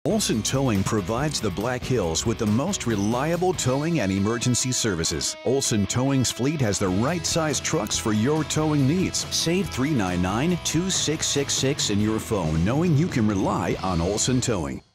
Olson Towing provides the Black Hills with the most reliable towing and emergency services. Olson Towing's fleet has the right size trucks for your towing needs. Save $399-2666 in your phone knowing you can rely on Olson Towing.